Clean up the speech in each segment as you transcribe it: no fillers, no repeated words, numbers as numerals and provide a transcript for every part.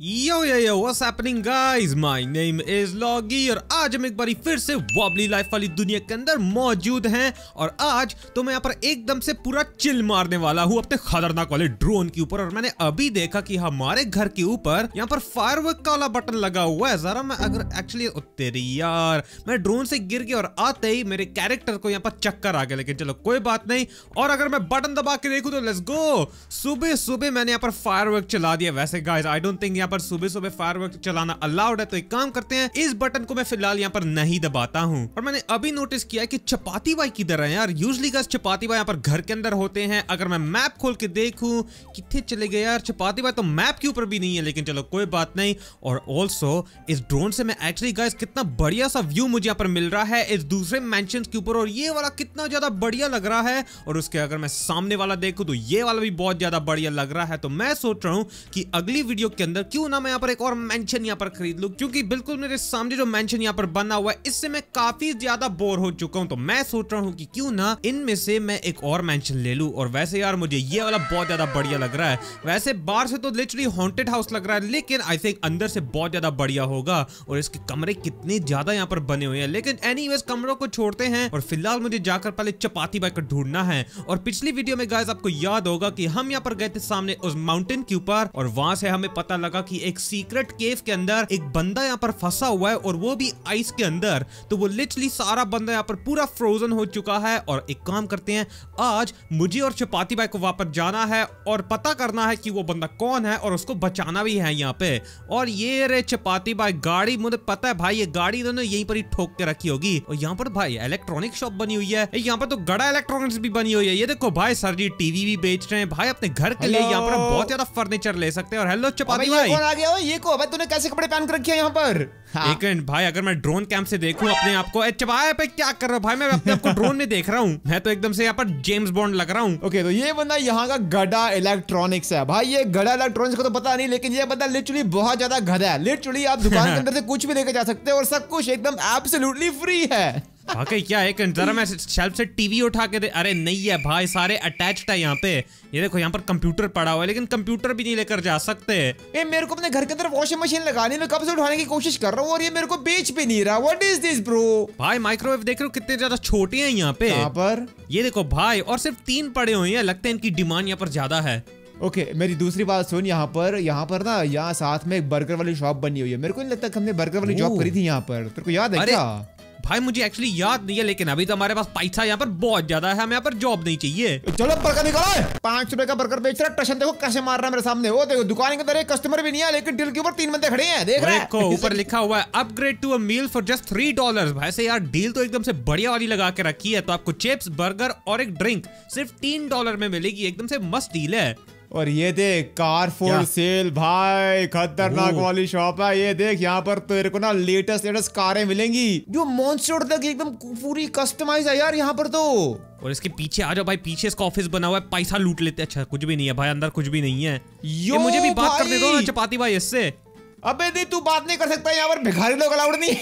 Yo what's happening guys, my name is Loggy और आज हम एक बारी फिर से वॉबली लाइफ वाली दुनिया के अंदर मौजूद हैं। और आज तो मैं यहाँ पर एकदम से पूरा चिल मारने वाला हूँ अपने खतरनाक वाले ड्रोन के ऊपर। और मैंने अभी देखा कि हमारे घर के ऊपर यहाँ पर फायरवर्क का वाला बटन लगा हुआ है। जरा मैं अगर एक्चुअली तेरी यार, मैं ड्रोन से गिर गया और आते ही मेरे कैरेक्टर को यहाँ पर चक्कर आ गया, लेकिन चलो कोई बात नहीं। और अगर मैं बटन दबा के देखूं तो लेट्स गो। सुबह सुबह मैंने यहाँ पर फायरवर्क चला दिया। वैसे गाइस आई डोंट थिंक यहाँ पर सुबह सुबह फायरवर्क चलाना अलाउड है, तो एक काम करते हैं, इस बटन को मैं फिलहाल यहाँ पर नहीं दबाता हूँ। और मैंने अभी नोटिस किया कि चपाती भाई किधर है यार। यूजुअली गाइस चपाती भाई यहाँ पर घर के अंदर होते हैं। अगर मैं मैप खोल के देखूं कितने चले गए यार चपाती भाई, तो मैप के ऊपर भी नहीं है, लेकिन चलो कोई बात नहीं। और ऑल्सो इस ड्रोन से मैं एक्चुअली गाइस कितना बढ़िया सा व्यू मुझे यहाँ पर मिल रहा है इस दूसरे मेंशन के ऊपर, और ये वाला कितना ज्यादा बढ़िया लग रहा है। और उसके अगर मैं सामने वाला देखूं तो ये वाला भी बहुत ज्यादा बढ़िया लग रहा है। तो मैं सोच रहा हूँ कि अगली वीडियो के अंदर क्यों ना मैं यहाँ पर एक और मेंशन यहाँ पर खरीद लूं, क्योंकि बिल्कुल मेरे सामने जो मेंशन यहाँ पर बना हुआ है इससे मैं काफी ज्यादा बोर हो चुका हूँ। तो मैं सोच रहा हूँ कि क्यों ना इनमें से मैं एक और मेंशन ले लूं। और वैसे यार मुझे ये वाला बहुत ज्यादा बढ़िया लग रहा है। वैसे बाहर से तो लिटरली हॉन्टेड हाउस लग रहा है, लेकिन आई थिंक अंदर से बहुत ज्यादा बढ़िया होगा। और इसके कमरे कितने ज्यादा यहाँ पर बने हुए हैं, लेकिन एनीवेज कमरों को छोड़ते हैं और फिलहाल मुझे जाकर पहले चपाती भाई को ढूंढना है। और पिछली वीडियो में गाइस आपको याद होगा कि हम यहाँ पर गए थे सामने उस माउंटेन के ऊपर, और वहां से हमें पता लगा कि एक सीक्रेट केव के अंदर एक बंदा यहाँ पर फंसा हुआ है, और वो भी आइस के अंदर। तो वो लिटरली सारा बंदा यहाँ पर पूरा फ्रोजन हो चुका है। और एक काम करते हैं, आज मुझे और चपाती भाई को वापस जाना है और पता करना है कि वो बंदा कौन है, और उसको बचाना भी है यहाँ पे। और ये रे चपाती भाई गाड़ी, मुझे पता है भाई ये गाड़ी इन्होंने यहीं पर ही ठोक के रखी होगी। और यहाँ पर भाई इलेक्ट्रॉनिक शॉप बनी हुई है, यहाँ पर तो गड़ा इलेक्ट्रॉनिक्स भी बनी हुई है। ये देखो भाई सर जी टीवी भी बेच रहे हैं भाई अपने घर के लिए। यहाँ पर हम बहुत ज्यादा फर्नीचर ले सकते हैं। और हेलो चपाती भाई, कौन आ गया हो? ये को भाई तूने कैसे कपड़े पहन के रखे हैं यहाँ पर? एक मिनट भाई, अगर मैं ड्रोन कैम से देखूं अपने आप को, चपाया पे क्या कर रहा हूँ भाई, मैं अपने आप को ड्रोन में देख रहा हूँ। मैं तो एकदम से यहाँ पर जेम्स बॉन्ड लग रहा हूँ। ओके, तो ये बंदा यहाँ का गड़ा इलेक्ट्रॉनिक्स है भाई। ये गड़ा इलेक्ट्रॉनिक्स को तो पता नहीं, लेकिन ये बंदा लिटरली बहुत ज्यादा गधा है। लिटरली आप दुकान के अंदर से कुछ भी लेके जा सकते हैं और सब कुछ एकदम एब्सोल्युटली फ्री है। वाकई क्या है? जरा मैं शेल्फ से टीवी उठा के दे। अरे नहीं है भाई, सारे अटैच्ड है यहाँ पे। ये देखो यहाँ पर कंप्यूटर पड़ा हुआ है, लेकिन कंप्यूटर भी नहीं लेकर जा सकते। ये मेरे को अपने घर के अंदर वॉशिंग मशीन लगाने में कब से उठाने की कोशिश कर रहा हूँ, और ये मेरे को बेच भी नहीं रहा। What is this bro? भाई माइक्रोवेव देख रहे हो कितने ज्यादा छोटे हैं यहाँ पे। यहाँ पर ये देखो भाई, और सिर्फ 3 पड़े हुए हैं। लगता है इनकी डिमांड यहाँ पर ज्यादा है। ओके, मेरी दूसरी बात सुन। यहाँ पर ना यहाँ साथ में एक बर्गर वाली शॉप बनी हुई है। मेरे को नहीं लगता कि हमने बर्गर वाली जॉब करी थी यहाँ पर। तेरे को याद है क्या? भाई मुझे एक्चुअली याद नहीं है, लेकिन अभी तो हमारे पास पैसा यहाँ पर बहुत ज्यादा है, हमें यहाँ पर जॉब नहीं चाहिए। चलो बर्गर निकालो। 5 रुपए का बर्गर बेच रहा है। टशन देखो कैसे मार रहा है मेरे सामने। वो देखो दुकान के अंदर एक कस्टमर भी नहीं है, लेकिन डील के ऊपर 3 बंदे खड़े हैं। देख रहे हैं ऊपर लिखा हुआ है upgrade to a meal for just $3। वैसे यार डील तो एकदम से बढ़िया वाली लगा के रखी है। तो आपको चिप्स, बर्गर और एक ड्रिंक सिर्फ $3 में मिलेगी। एकदम से मस्त डील है। और ये देख कार फॉर सेल भाई, खतरनाक वाली शॉप है। ये देख यहाँ पर तो तेरे को ना लेटेस्ट कारें मिलेंगी जो मॉन्स्टर तक एकदम पूरी कस्टमाइज है यार यहाँ पर तो। और इसके पीछे आ जाओ भाई, पीछे इसका ऑफिस बना हुआ है, पैसा लूट लेते। अच्छा कुछ भी नहीं है भाई, अंदर कुछ भी नहीं है। ये मुझे भी बात करने दो ना चपाती भाई इससे। अबे नहीं, तू बात नहीं कर सकता यहाँ पर, भिखारी लोग अलाउड नहीं।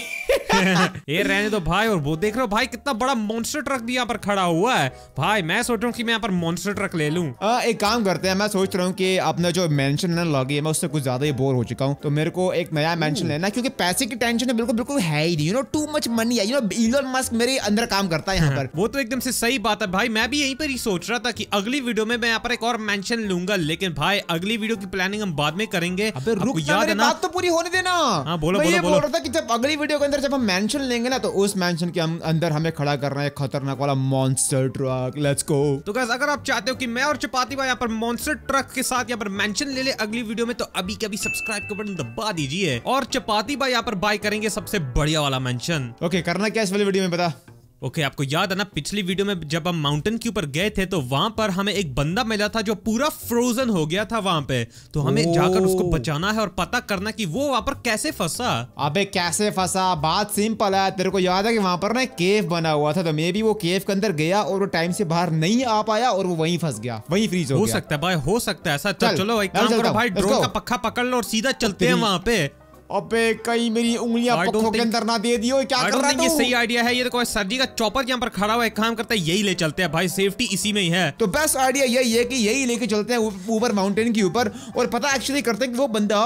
ये रहने दो भाई। और वो देख रहे हो भाई कितना बड़ा मॉन्स्टर ट्रक भी यहाँ पर खड़ा हुआ है। भाई मैं सोच रहा हूँ कि मैं यहाँ पर मॉन्स्टर ट्रक ले लूं। एक काम करते हैं, मैं सोच रहा हूँ कि अपना जो मेंशन है लॉगी है, मैं उससे कुछ ज्यादा ही बोर हो चुका हूँ। तो मेरे को एक नया मेंशन लेना, क्योंकि पैसे की टेंशन बिल्कुल है ही नहीं। You know too much money है। यू नो इलोन मस्क मेरे अंदर काम करता है यहाँ पर। वो तो एकदम से सही बात है भाई। मैं भी यहीं पर ही सोच रहा था कि अगली वीडियो में मैं यहाँ पर एक और मेंशन लूंगा, लेकिन भाई अगली वीडियो की प्लानिंग हम बाद में करेंगे। याद है ना? बात तो पूरी होने देना। हाँ बोलो मैं बोलो बोल रहा था कि जब अगली वीडियो के अंदर जब हम मेंशन लेंगे ना, तो उस मेंशन के अंदर हमें खड़ा करना है खतरनाक वाला मॉन्स्टर ट्रक। Let's go. तो गाइस अगर आप चाहते हो कि मैं और चपाती भाई यहाँ पर मॉन्स्टर ट्रक के साथ यहाँ पर मेंशन ले ले अगली वीडियो में, तो अभी के अभी सब्सक्राइब का बटन दबा दीजिए। और चपाती भाई यहाँ पर बाय करेंगे सबसे बढ़िया वाला मेंशन। ओके, करना क्या इस वाली वीडियो में बता। ओके, आपको याद है ना पिछली वीडियो में जब हम माउंटेन के ऊपर गए थे, तो वहां पर हमें एक बंदा मिला था जो पूरा फ्रोजन हो गया था वहां पे। तो हमें जाकर उसको बचाना है और पता करना कि वो वहां पर कैसे फंसा। अबे कैसे फंसा? बात सिंपल है। तेरे को याद है कि वहां पर ना एक केव बना हुआ था, तो मे बी वो केव के अंदर गया और वो टाइम से बाहर नहीं आ पाया और वो वहीं फंस गया, वहीं फ्रीज हो गया। हो सकता है भाई, हो सकता है ऐसा। चलो एक काम करो भाई, ड्रोन का पक्का पकड़ लो और सीधा चलते हैं वहां पे। अबे कहीं मेरी उंगलियां पक्कों के अंदर ना दे दियो। क्या कर रहा है? ये सही आइडिया है। ये देखो सर जी का चॉपर यहाँ पर खड़ा हुआ है। काम करता है यही ले चलते हैं भाई, सेफ्टी इसी में ही है। तो बेस्ट आइडिया यही है कि यही लेके चलते हैं ऊपर माउंटेन के ऊपर। और पता एक्चुअली करते हैं कि वो बंदा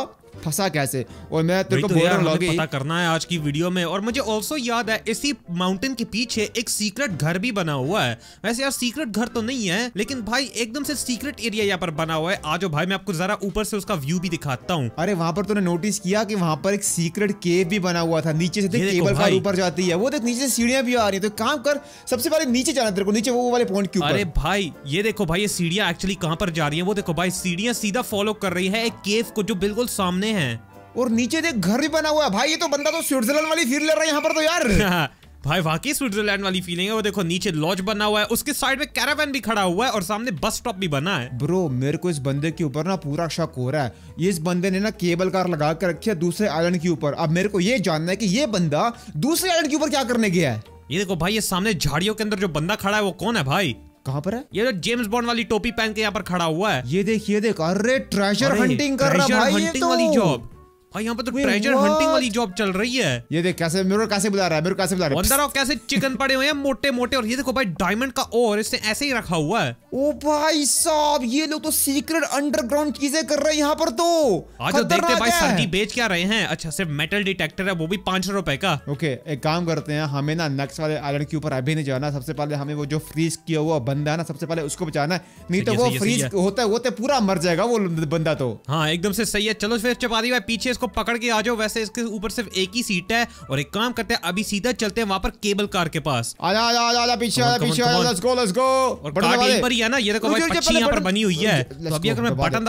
फंसा कैसे। और मैं तेरे को तो बोल रहा यार हूँ हमें लॉगी, पता करना है आज की वीडियो में। और मुझे ऑल्सो याद है इसी माउंटेन के पीछे एक सीक्रेट घर भी बना हुआ है। वैसे यार सीक्रेट घर तो नहीं है, लेकिन भाई एकदम से सीक्रेट एरिया यहाँ पर बना हुआ है। आज भाई मैं आपको जरा ऊपर से उसका व्यू भी दिखाता हूँ। अरे वहाँ पर तूने नोटिस किया कि वहाँ पर एक सीक्रेट केव भी बना हुआ था, नीचे से देख केबल कार ऊपर जाती है, वो देख नीचे से सीढ़ियां भी आ रही है। तो काम कर, सबसे पहले नीचे जाना तेरे को, नीचे वो वाले पॉइंट के ऊपर। अरे भाई ये देखो भाई, ये सीढ़ियां एक्चुअली कहाँ पर जा रही है, वो देखो भाई सीढ़ियां सीधा फॉलो कर रही है एक केव को जो बिल्कुल सामने है। और नीचे देख घर भी बना हुआ है भाई। ये तो बंदा तो स्विट्जरलैंड वाली फील ले रहा है यहाँ पर तो यार। भाई वाकई स्विट्जरलैंड वाली फीलिंग है। वो देखो नीचे लॉज बना हुआ है, उसके साइड में कैरावैन भी खड़ा हुआ है और सामने बस स्टॉप भी बना है। ब्रो मेरे को इस बंदे के ऊपर ना पूरा शक हो रहा है। ये इस बंदे ने ना केबल कार लगा कर रखी है दूसरे आइलैंड के ऊपर। अब मेरे को ये जानना है कि ये बंदा दूसरे आइलैंड के ऊपर क्या करने गया है। ये देखो भाई, ये सामने झाड़ियों के अंदर जो बंदा खड़ा है वो कौन है भाई? कहाँ पर है? ये जो जेम्स बॉन्ड वाली टोपी पहन के यहाँ पर खड़ा हुआ है। ये देख। अरे ट्रेजर हंटिंग कर रहा भाई, ये तो वाली जॉब भाई, यहाँ पे तो ट्रेजर हंटिंग वाली जॉब चल रही है। ये देख कैसे मेरे को कैसे बुला रहा है, मेरे को कैसे बुला रहा है। अंदर आओ, कैसे चिकन पड़े हुए हैं मोटे मोटे। और ये देखो भाई डायमंड का और इससे ऐसे ही रखा हुआ है। ओ भाई साहब, ये लोग तो सीक्रेट अंडरग्राउंड चीजें कर रहे हैं यहाँ पर। तो आज देखते हैं भाई सर जी बेच क्या रहे हैं। अच्छा सिर्फ मेटल डिटेक्टर है, वो भी 500 रुपए का। ओके एक काम करते हैं, हमें ना नेक्स्ट वाले आइलैंड के ऊपर अभी नहीं जाना। सबसे पहले हमें वो जो फ्रीज किया हुआ बंदा है ना, सबसे पहले उसको बचाना है। नहीं तो वो फ्रीज होता है वो तो पूरा मर जाएगा वो बंदा तो। हाँ एकदम से सही है। चलो फिर चपाती भाई पीछे इसको पकड़ के आ जाओ। वैसे इसके ऊपर सिर्फ एक ही सीट है। और एक काम करते हैं, अभी सीधा चलते हैं वहां पर केबल कार के पास। आजा पीछे लेट्स गो। और कार यहीं पर ही है ना, ये देखो भाई पक्षी यहाँ पर बनी हुई है। तो अभी अगर मैं बटन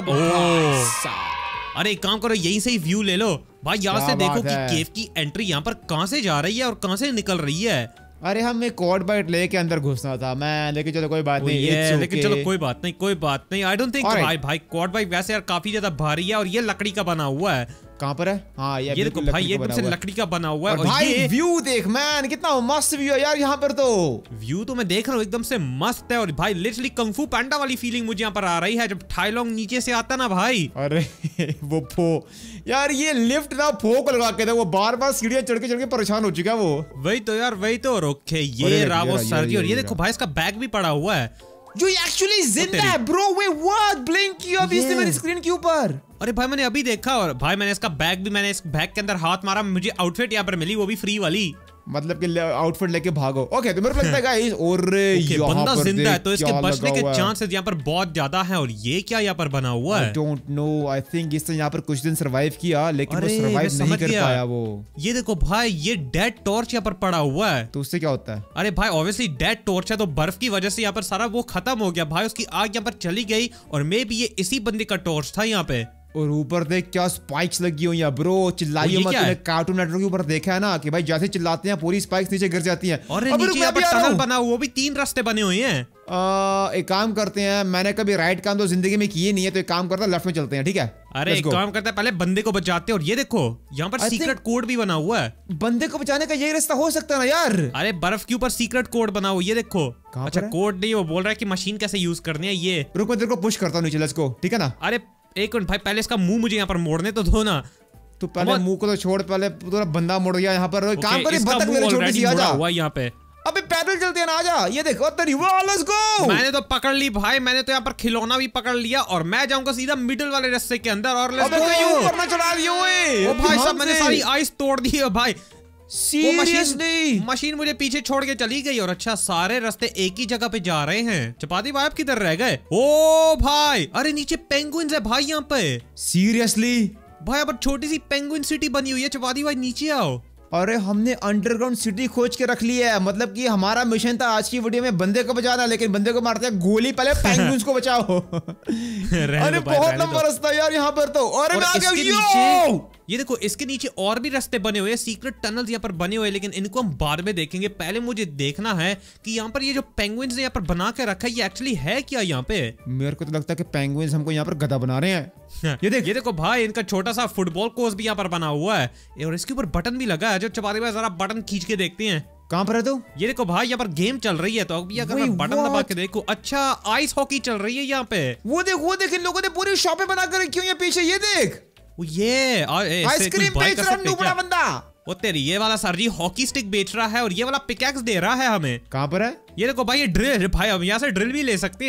अरे एक काम करो, यहीं से ही व्यू ले लो भाई। यहाँ से देखो कि केव की एंट्री यहाँ पर कहाँ से जा रही है और कहाँ से निकल रही है। अरे हम एक कॉर्ड बाइट लेके अंदर घुसना था मैं, लेकिन चलो कोई बात नहीं। लेकिन चलो कोई बात नहीं। आई डोंट थिंक भाई कॉर्ड बाइट वैसे यार काफी ज्यादा भारी है और ये लकड़ी का बना हुआ है। कहाँ पर है? हाँ ये देखो भाई, ये एकदम से लकड़ी का बना हुआ है। और भाई ये व्यू देख मैन, कितना मस्त व्यू है यार यहाँ पर। तो व्यू तो मैं देख रहा हूँ एकदम से मस्त है। और भाई लिटरली कंग फू पांडा वाली फीलिंग मुझे यहाँ पर आ रही है जब टाई लॉन्ग नीचे से आता ना भाई। अरे वो फो यार, ये लिफ्ट ना फो को लगा के था, वो बार बार सीढ़ियां चढ़ के परेशान हो चुका है वो। वही तो यार, वही तो। रोके ये रावो सर्जी। और ये देखो भाई इसका बैग भी पड़ा हुआ है जो एक्चुअली जिंदा है ब्रो। वे व्हाट ब्लिंक किया अभी इसने मेरी स्क्रीन के ऊपर। अरे भाई मैंने अभी देखा। और भाई मैंने इसका बैग भी, मैंने इस बैग के अंदर हाथ मारा, मुझे आउटफिट यहाँ पर मिली, वो भी फ्री वाली। मतलब कि आउटफिट लेके भागो। ओके तो मेरे को लगता है गाइस और बंदा जिंदा है तो इसके बचने के चांसेस यहाँ पर बहुत ज्यादा हैं। और ये क्या यहाँ पर बना हुआ है? I don't know, I think इसने यहाँ पर कुछ दिन सरवाइव किया लेकिन वो सरवाइव नहीं कर पाया वो। ये देखो भाई, ये डेड टॉर्च यहाँ पर पड़ा हुआ है। तो उससे क्या होता है? अरे भाई ऑब्वियसली डेड टॉर्च है तो बर्फ की वजह से यहाँ पर सारा वो खत्म हो गया भाई। उसकी आग यहाँ पर चली गई और मे बी ये इसी बंदे का टॉर्च था यहाँ पे। और ऊपर देख क्या स्पाइक्स लगी हुई हैं ब्रो। चिल्लाइए मत। तूने कार्टून नेटवर्क के ऊपर देखा है ना कि भाई जैसे चिल्लाते हैं पूरी स्पाइक्स नीचे गिर जाती हैं। और नीचे यहाँ पर टनल बना हुआ, वो भी 3 रास्ते बने हुए हैं। एक काम करते हैं, मैंने कभी राइट काम तो जिंदगी में किए नहीं है, तो एक काम करते हैं लेफ्ट में चलते हैं, ठीक है? अरे एक काम करते हैं, पहले बंदे को बचाते हैं। और ये देखो यहाँ पर सीक्रेट कोड भी बना हुआ है। बंदे को बचाने का यही रास्ता हो सकता है ना यार? अरे बर्फ के ऊपर सीक्रेट कोड बना हुआ, ये देखो। अच्छा कोड नहीं, वो बोल रहा है कि मशीन कैसे यूज करनी है। ये रुक मैं तेरे को पुश करता हूँ नीचे, लेट्स गो, ठीक है ना? अरे एक मिनट भाई, पहले इसका मुंह मुझे यहाँ पर मोड़ने तो दो ना। तो पहले मुंह को तो छोड़, पहले पूरा बंदा मुड़ गया यहाँ पर। काम करे बतख मेरे छोटी सी आजा हुआ यहाँ पे। अबे पैदल चलते हैं ना, आजा। ये देखो तेरी लेट्स गो। मैंने तो पकड़ ली भाई, मैंने तो यहाँ पर खिलौना भी पकड़ लिया और मैं जाऊंगा सीधा मिडिल वाले रास्ते के अंदर। और लेट्स गो। ऊपर ना चढ़ा दियो ओए। ओ भाई साहब मैंने सारी आइस तोड़ दी है भाई। सीरियसली मशीन मुझे पीछे छोड़ के चली गई। और अच्छा सारे रास्ते एक ही जगह पे जा रहे हैं। चपाती भाई आप किधर रह गए? ओ भाई अरे नीचे पेंगुइन्स है भाई यहाँ पे। सीरियसली भाई अब छोटी सी पेंगुइन सिटी बनी हुई है। चपाती भाई नीचे आओ। अरे हमने अंडरग्राउंड सिटी खोज के रख ली है। मतलब कि हमारा मिशन था आज की वीडियो में बंदे को बचाना, लेकिन बंदे को मारते हैं गोली। पहले पेंगुइन्स को बचाओ। अरे बहुत लंबा रास्ता यार यहाँ पर तो। और मैं आ गया। ये देखो इसके नीचे और भी रास्ते बने हुए हैं, सीक्रेट टनल्स यहाँ पर बने हुए हैं, लेकिन इनको हम बाद में देखेंगे। पहले मुझे देखना है कि यहाँ पर ये जो पेंगुइन्स ने यहाँ पर बना के रखा है ये एक्चुअली है क्या यहाँ पे। मेरे को तो लगता है कि पेंगुइन्स हमको यहाँ पर गधा बना रहे हैं। ये देखो भाई इनका छोटा सा फुटबॉल कोर्स भी यहाँ पर बना हुआ है और इसके ऊपर बटन भी लगा है। जो चपाती भाई जरा बटन खींच के देखते हैं। कहाँ पर है तू? ये देखो भाई यहाँ पर गेम चल रही है। तो अभी अगर मैं बटन दबा के देखूं, अच्छा आइस हॉकी चल रही है यहाँ पे। वो देख इन लोगों ने पूरी शॉपें बना कर रखी हुई है पीछे। ये देख ये आइसक्रीम बेच रहा है बड़ा बंदा। वो तेरी ये वाला सर जी हॉकी स्टिक बेच रहा है और ये वाला पिकैक्स दे रहा है हमें। कहाँ पर है? ये देखो भाई ये ड्रिल भाई, हम यहाँ से ड्रिल भी ले सकते हैं।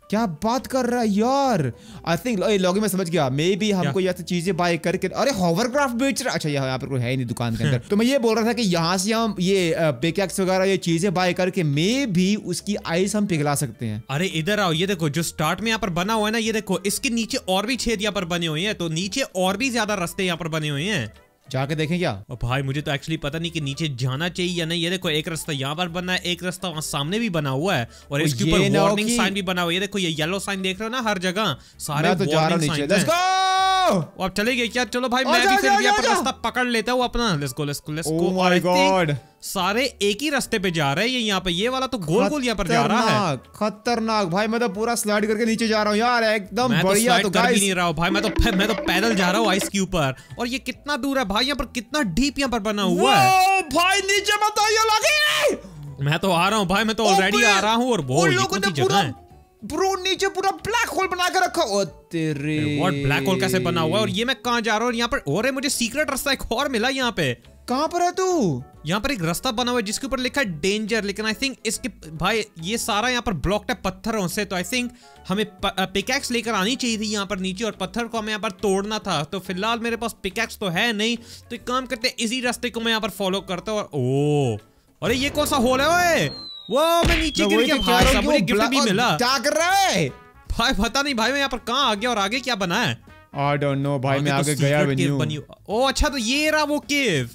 क्या बात कर रहा है यार। आई थिंक लॉगी में समझ गया, मे बी हमको यहाँ से चीजें बाय करके, अरे हॉवरक्राफ्ट बेच रहा, अच्छा यहाँ पर कोई है ही नहीं दुकान के अंदर। तो मैं ये बोल रहा था कि यहाँ से हम ये पिकैक्स वगैरह ये चीजें बाय करके मे भी उसकी आइस हम पिघला सकते हैं। अरे इधर आओ, ये देखो जो स्टार्ट में यहाँ पर बना हुआ है ना, ये देखो इसके नीचे और भी छेद यहाँ पर बने हुए हैं, तो नीचे और भी ज्यादा रास्ते यहाँ पर बने हुए हैं। जाके देखें क्या? और भाई मुझे तो एक्चुअली पता नहीं कि नीचे जाना चाहिए या नहीं। ये देखो एक रास्ता यहाँ पर बना है, एक रास्ता वहाँ सामने भी बना हुआ है, और इसके ऊपर वार्निंग साइन भी बना हुआ है। ये देखो ये येलो साइन देख रहे हो ना हर जगह, सारे वार्निंग साइन हैं। अब चले गए क्या? चलो भाई मैं भी फिर यहाँ पर रास्ता पकड़ लेता हूँ अपना। Let's go let's go let's go. My God, सारे एक ही रास्ते पे जा रहे हैं। यहाँ पे ये वाला तो गोल गोल यहाँ पर जा रहा है। खतरनाक भाई, मैं तो पूरा स्लाइड करके नीचे जा रहा हूँ यार, एकदम बढ़िया। तो कर भी नहीं रहा हूँ भाई, मैं तो पैदल जा रहा हूँ आइस के ऊपर। और ये कितना दूर है भाई, यहाँ पर कितना डीप यहाँ पर बना हुआ है भाई। नीचे मत आइए लगे, मैं तो आ रहा हूँ भाई, मैं तो ऑलरेडी आ रहा हूँ। और बहुत जगह है ब्रो, नीचे पूरा ब्लैक होल बना के रखा। ओ तेरे, व्हाट ब्लैक होल कैसे बना हुआ है? और ये मैं कहाँ जा रहा हूँ? यहाँ पर और है, मुझे सीक्रेट रास्ता एक और मिला यहाँ पे। कहाँ पर है तू? यहाँ पर एक रास्ता बना हुआ है जिसके ऊपर लिखा है डेंजर, लेकिन आई थिंक इसके भाई ये सारा यहाँ पर ब्लॉक्ड है पत्थरों से, तो आई थिंक हमें पिकैक्स लेकर आनी चाहिए थी यहाँ पर नीचे, और पत्थर को हमें यहाँ पर तोड़ना था। तो फिलहाल मेरे पास पिकैक्स तो है नहीं, तो एक काम करते हैं, इसी रास्ते को मैं यहाँ पर फॉलो करता हूँ। ओ अरे ये कौन सा होल है ओए? वो मैं नीचे गिर गया भाई साहब, मुझे गिफ्ट भी मिला। क्या कर रहा है भाई? पता नहीं भाई, मैं यहाँ पर कहाँ आ गया और आगे क्या बना है? I don't know भाई, मैं आगे गया भी नहीं हूँ। ओ अच्छा, तो ये रहा वो केव।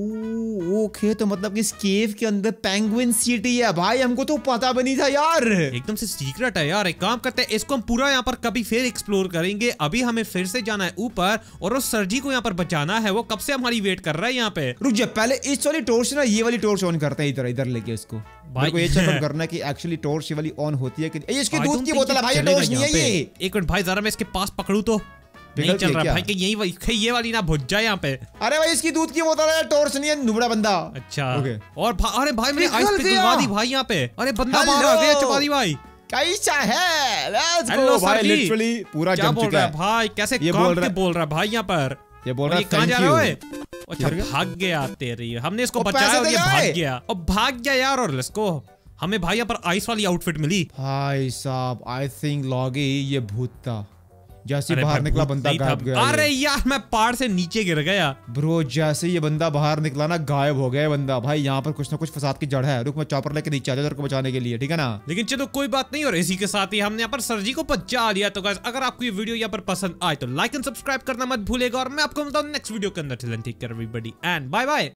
ओके, तो मतलब कि इस केव के अंदर पेंगुइन सिटी है भाई, हमको तो पता भी नहीं था यार। एकदम से सीक्रेट है यार। एक काम करते हैं, इसको हम पूरा यहाँ पर कभी फिर एक्सप्लोर करेंगे। अभी हमें फिर से जाना है ऊपर, और उस सर जी को यहाँ पर बचाना है। वो कब से हमारी वेट कर रहा है यहाँ पे। रुक जा, पहले इस वाली टॉर्च ना, ये वाली टॉर्च ऑन करते हैं। इधर इधर लेके इसको भाई को ये चेक करना कि एक्चुअली टॉर्च ये वाली ऑन होती है कि इसकी दूध की बोतल है भाई, ये टॉर्च नहीं है ये। एक मिनट भाई, जरा मैं इसके पास पकड़ू तो नहीं चल रहा भाई, कि यही ये वाली ना भुज जाए यहाँ पे। अरे भाई इसकी दूध की बोतल है, टॉर्च नहीं है, नुबड़ा बंदा। अच्छा और अरे भाई मैंने आइस पिघलवा दी भाई यहाँ पे। अरे बंदा बाहर आ गया चपादी भाई। कैसा है? लेट्स गो भाई, लिटरली पूरा जम चुका है भाई। कैसे बोल रहा है भाई यहाँ पर? ये बोल रहा है कहाँ जा रहे हो? अच्छा भाग गया तेरी, हमने इसको बचाया और ये भाग गया। और भाग गया यार। और लेट्स गो, हमें भाई यहाँ पर आइस वाली आउटफिट मिली। भाई साहब आई थिंक लॉगी ये भूत था, जैसे बाहर निकला बंदा गायब गया। अरे यार मैं पहाड़ से नीचे गिर गया ब्रो, जैसे ये बंदा बाहर निकला ना गायब हो गया बंदा। भाई यहाँ पर कुछ ना कुछ फसाद की जड़ है। रुक मैं चॉपर लेके नीचे आ जाऊं तेरे को बचाने के लिए, ठीक है ना? लेकिन चलो कोई बात नहीं। और इसी के साथ ही हमने यहाँ पर सर जी को बचा लिया। तो गाइस अगर आपको ये वीडियो यहाँ पर पसंद आए तो लाइक एंड सब्सक्राइब करना मत भूलेगा, और मैं आपको मिलता हूँ नेक्स्ट वीडियो के अंदर। Take care everybody and bye bye.